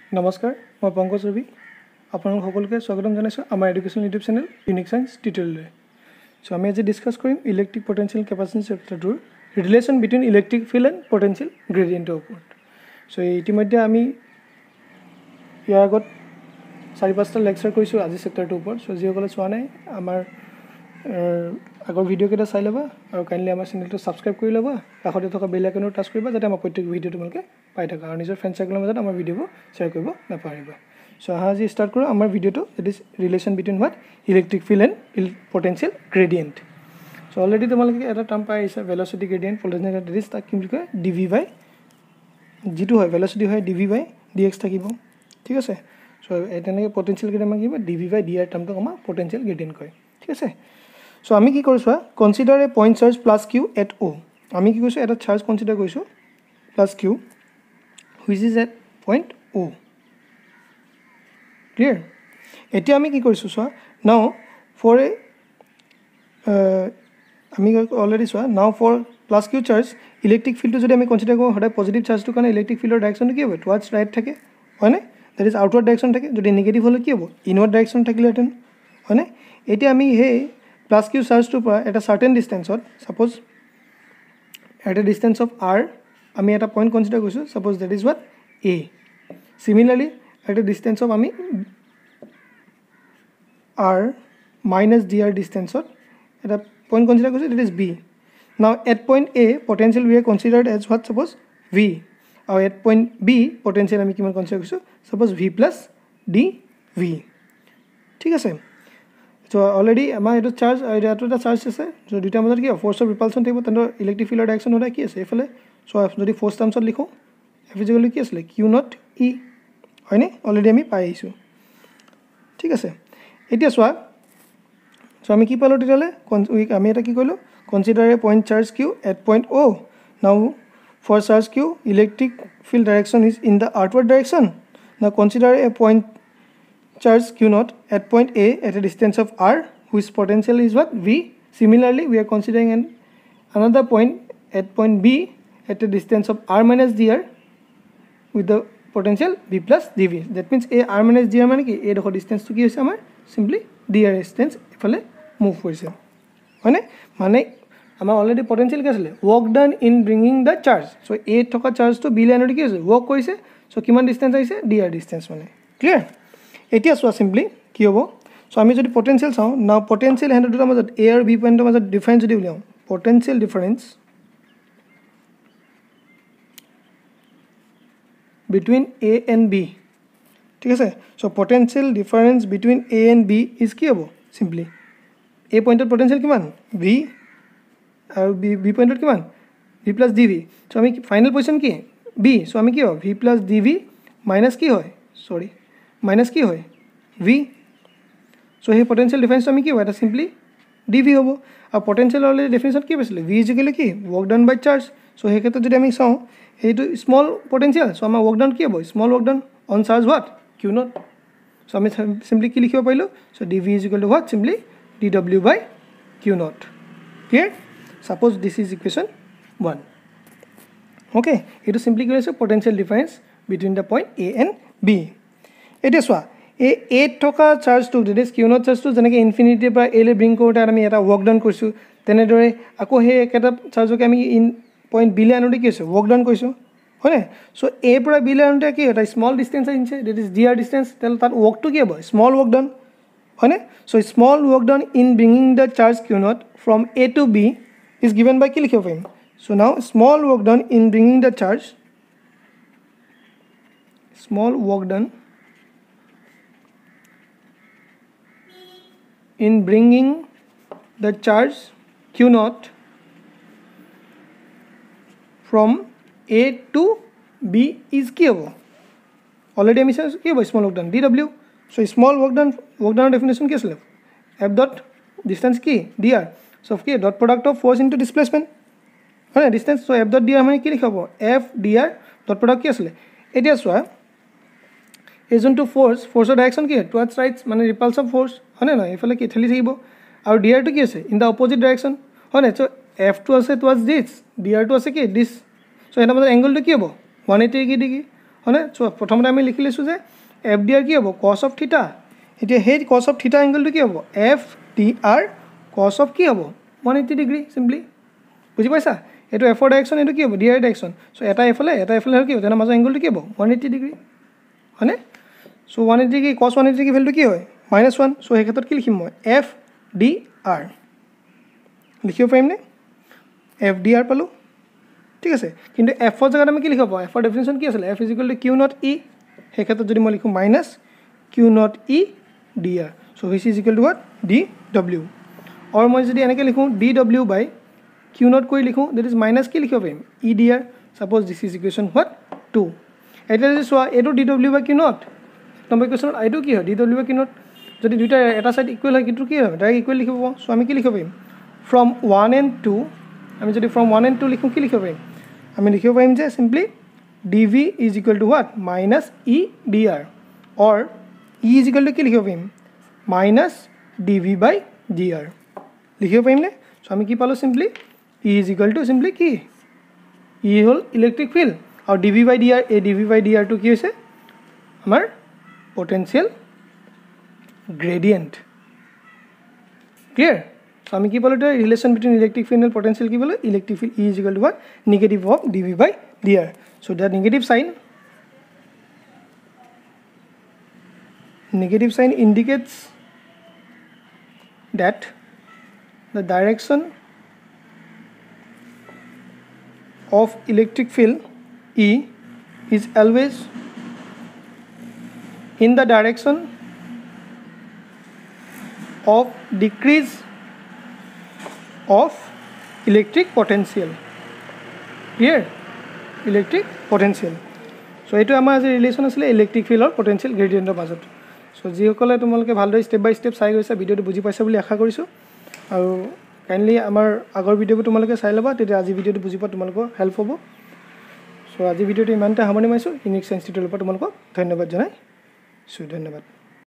নমস্কাৰ মই পংকজ ৰবি আপোনালোক সকলোকে স্বাগতম জনাইছো আমাৰ education YouTube channel Unique Science টিউটৰিয়েললৈ সো আমি আজি ডিসকাস কৰিম ইলেক্ট্ৰিক পটেনশিয়াল কেপাচিটি চেপ্টাৰটোৰ relation between electric field and potential গ্ৰেডিয়েণ্টৰ ওপৰত সো ইতিমধ্যে আমি ইয়াৰ আগত 4-5টা লেকচাৰ কৰিছো আজি চেপ্টাৰটোৰ ওপৰত সো যিসকলে চোৱা নাই আমাৰ আগৰ ভিডিও কেইটা চাই লবা আৰু কাইন্ডলি আমাৰ চেনেলটো সাবস্ক্ৰাইব কৰি লবা কাষতে থকা বেল আইকনটো টাচ কৰিবা যাতে আমাৰ প্ৰত্যেক ভিডিও তোমালোকে পাই থাকা আৰু নিজৰ ফ্ৰেণ্ড সাৰ্কেলৰ মাজত আমাৰ ভিডিওবোৰ শ্বেয়াৰ কৰিব নাপাহৰিবা সো আজি স্টাৰ্ট কৰো আমাৰ ভিডিওটো that is relation between what electric field and potential gradient so already তোমালোকে এটা টাৰ্ম পাই আছে ভেলোচিটি গ্ৰেডিয়েণ্ট পটেনশিয়াল গ্ৰেডিয়েণ্ট তাক কি বুলি কয় dv বাই যেটো হয় ভেলোচিটি হয় dv বাই dx থাকিব ঠিক আছে সো এটানে পটেনশিয়াল গ্ৰেডিয়েণ্ট কি dv বাই dr টাৰ্মটো আমাৰ পটেনশিয়াল গ্ৰেডিয়েণ্ট কয় ঠিক আছে সো আমি কি কৰিছো consider a point charge plus q at o আমি কি কৰিছো এটা চাৰ্জ কনসিডাৰ কৰিছো plus q which is at point o clear এতিয়া আমি কি কৰিছো সো now for a আমি already so now for plus q charge electric field যদি আমি কনসিডাৰ কৰো হডাই পজিটিভ চাৰ্জ টু কাৰণে ইলেক্ট্ৰিক ফিল্ডৰ ডাইৰেকশন কি হবে টুৱাৰ্ডছ ৰাইট থাকে হয়নে দ্যাট ইজ আউটৱাৰ্ড ডাইৰেকশন থাকে যদি নেগেটিভ হলে কি হ'ব ইনৱাৰ্ড ডাইৰেকশন থাকিলেহেঁতেন হয়নে এতিয়া আমি হে plus q charge to at a certain distance or suppose at a distance of r ami eta point consider koisu suppose that is what a similarly at a distance of ami r minus dr distance or at a point consider koisu that is b now at point a potential we are considered as what suppose v or at point b potential ami kiman consider koisu suppose v plus dv ঠিক আছে So already আমাৰ এটো charge আৰু এটা charge আছে so দুটা মাজত কি ফোর্স অফ রিপালশন থাকিব তেন্তে ইলেক্ট্ৰিক ফিল্ডৰ ডাইৰেকশন হলে কি আছে এফালে সো যদি ফোর্স টার্মছত লিখো ফিজিক্যালি কি আছে q নট e হয়নে অলৰেডি আমি পাই আইছো ঠিক আছে এতিয়া সোয়া সো আমি কি পালো তেতিয়ালে আমি এটা কি কইলো consider a point charge q at point o now for charge q electric field direction is in the outward direction now consider a point charge q naught at point a at a distance of r whose potential is what v similarly we are considering another point at point b at a distance of r minus dr with the potential v plus dv that means a r minus dr মানে কি a দেখো distance to কি হৈছে আমাৰ simply dr distance ইফালে move হৈছে মানে আমাৰ অলৰেডি potential কি আছিল work done in bringing the charge so a থকা charge to b লাইনত কি হৈছে work কৰিছে so কিমান distance আহিছে dr distance মানে clear এতিয়া সোয়া সিম্পলি কি হ'ব সো আমি যদি পটেনশিয়াল চাও নাও পটেনশিয়াল হেন্ড দুটা মাজত a আৰু b পয়েন্টৰ মাজত ডিফাৰেন্স যদি উলিয়াও potential difference between a and b ঠিক আছে so potential difference between a and b is কি হ'ব সিম্পলি a পয়েন্টৰ পটেনশিয়াল কিমান v আৰু b পয়েন্টৰ কিমান v plus dv সো আমি ফাইনাল পজিশন কি b সো আমি কি হ'ব v plus dv মাইনাস কি হয় সরি মাইনাস কি হয় v সো হে পটেনশিয়াল ডিফারেন্স আমি কি হয় এটা সিম্পলি dv হ'ব আৰু পটেনশিয়াল অলৰেডি ডেফিনিশন কি পাইছিল v ইকুয়াল কি work done by charge so হে ক্ষেত্ৰত যদি আমি চাও এইটো স্মল পটেনশিয়াল সো আমাৰ ওয়ার্ক ডান কি হ'ব small work done on charge what q naught so আমি সিম্পলি কি লিখিব পাইলো so dv equal to what simply dw by q naught clear suppose this is equation 1 okay এইটো simply কি হৈছে potential difference between the point a and b এটা সোয়া এই a থকা চাৰ্জটো দ্যাট ইজ q নট চাৰ্জটো যেনেকৈ ইনফিনিটিৰ পৰা a লে ব্ৰিং কৰোতে আমি এটা ওয়ার্ক ডান কৰিছো তেনেদৰে আকৌ হে একেটা চাৰ্জকে আমি ইন পয়েন্ট b লে আনোতে কি হৈছে ওয়ার্ক ডান কৰিছো হয়নে সো a পৰা b লে আনোতে কি এটা স্মল ডিসটেন্স আহিছে দ্যাট ইজ dr ডিসটেন্স তেল তাত ওয়ার্কটো কি হ'ব স্মল ওয়ার্ক ডান হয়নে so small work done in bringing the charge q naught from a to b is given by কি লিখিব পাৰিম so now small work done in bringing the charge small work done in bringing the charge q naught from a to b is কি হ'ব already আমি চাইছো কি হ'ব small work done dw so small work done definition কি আছিল f dot distance কি dr so কি dot product of force into displacement হয় distance so f dot dr মানে কি লিখাব f dr ডট প্রোডাক্ট কি আছিল এতিয়া সোয়া is into force direction কি towards right মানে repulsive force হয়নে না এফালে কি ঠেলি থাকিব আৰু dr টো কি আছে in the opposite direction হয়নে সো f টো আছে towards this dr টো আছে কি this সো এটা মানে angle টো কি হ'ব 180 ডিগ্ৰী হয়নে চ' প্ৰথমতে আমি লিখি লৈছোঁ যে এফ ডি আৰ কি হ'ব কছ অফ থিটা এতিয়া সেই কছ অফ থিটা এংগলটো কি হ'ব f d r cos of কি হ'ব 180 ডিগ্ৰী চিম্পলি বুজি পাইছা এইটো এফৰ ডাইৰেকশ্যন এইটো কি হ'ব ডি আৰ ডাইৰেকশ্যন চ' এটা এফালে কি হ'ব তেনে মাজৰ এংগলটো কি হ'ব 180 ডিগ্ৰী হয়নে চ' 180 ডিগ্ৰী কছ 180 ডিগ্ৰী ভেলুটো কি হয় -1 চ' সেই ক্ষেত্ৰত কি লিখিম মই এফ ডি আৰ লিখিব পাৰিমনে এফ ডি আৰ পালোঁ ঠিক আছে কিন্তু এফৰ জেগাত আমি কি লিখিব পাৰোঁ এফৰ ডেফিনেশ্যন কি আছিলে f is equal to q naught E সেই ক্ষেত্ৰত যদি মই লিখোঁ minus q naught E d r so' which is equal to what d ডব্লিউ আৰু মই যদি এনেকৈ লিখোঁ ডি ডব্লিউ বাই কিউ নট কৰি লিখোঁ দেট ইজ মাইনাছ কি লিখিব পাৰিম E d r suppose this is equation what 2 এতিয়া যদি চোৱা এইটো ডি ডব্লিউ বাই কিউ নট নম্বৰ ইকুৱেশ্যনত এইটো কি হয় ডি ডব্লিউ বাই কিউ নট যদি দুইটা এটা ছাইড ইকুৱেল হয় কিন্তু কি হয় ডাইৰেক্ট ইকুৱেল লিখিব পাৰোঁ চ' আমি কি লিখিব পাৰিম ফ্ৰম 1 and 2 আমি যদি ফ্ৰম 1 and 2 লিখোঁ কি লিখিব পাৰিম আমি লিখিব পাৰিম যে simply d v is equal to what minus E d r or E is equal to কি লিখিব পাৰিম minus d v by d r লিখিব পাৰিমনে চ' আমি কি পালোঁ simply E is equal to simply কি ই হ'ল ইলেক্ট্ৰিক ফিল্ড আৰু d v by d r এই ডি ভি বাই ডি আৰটো কি হৈছে আমাৰ পটেঞ্চিয়েল গ্ৰেডিয়েণ্ট ক্লিয়াৰ চ' আমি কি পালোঁ এতিয়া relation between electric field and potential কি পালোঁ electric field E is equal to what negative of d v by d r so' the negative sign indicates that the direction of electric field E is always in the direction of decrease of electric potential clear electric potential so এইটো আমাৰ আজি relation আছিলে electric ফিল্ডৰ potential গ্ৰেডিয়েণ্টৰ মাজত চ' যিসকলে তোমালোকে ভালদৰে step বাই step চাই গৈছা ভিডিঅ'টো বুজি পাইছা বুলি আশা কৰিছোঁ আৰু কাইণ্ডলি আমাৰ আগৰ ভিডিঅ'বোৰ তোমালোকে চাই ল'বা তেতিয়া আজি ভিডিঅ'টো বুজি পোৱা তোমালোকৰ হেল্প হ'ব চ' আজি ভিডিঅ'টো ইমানতে সামৰণি মাৰিছোঁ ইউনিক চায়েন্স টিউটৰিয়েলৰ পৰা তোমালোকক ধন্যবাদ জনাইছোঁ ধন্যবাদ